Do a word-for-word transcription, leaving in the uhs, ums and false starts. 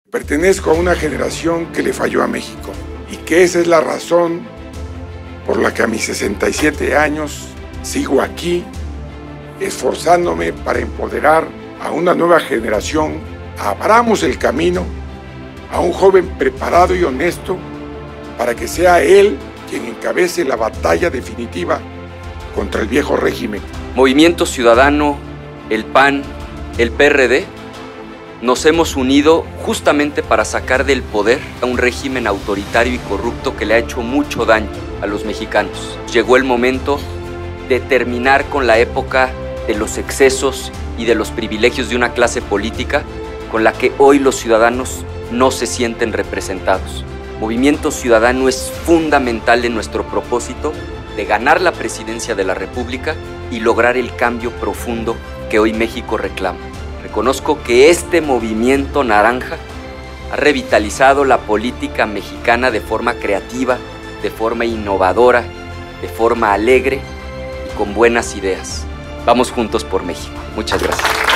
Pertenezco a una generación que le falló a México y que esa es la razón por la que a mis sesenta y siete años sigo aquí esforzándome para empoderar a una nueva generación. Abramos el camino a un joven preparado y honesto para que sea él quien encabece la batalla definitiva contra el viejo régimen. Movimiento Ciudadano, el P A N, el P R D, nos hemos unido justamente para sacar del poder a un régimen autoritario y corrupto que le ha hecho mucho daño a los mexicanos. Llegó el momento de terminar con la época de los excesos y de los privilegios de una clase política con la que hoy los ciudadanos no se sienten representados. Movimiento Ciudadano es fundamental en nuestro propósito de ganar la presidencia de la República y lograr el cambio profundo que hoy México reclama. Reconozco que este movimiento naranja ha revitalizado la política mexicana de forma creativa, de forma innovadora, de forma alegre y con buenas ideas. Vamos juntos por México. Muchas gracias.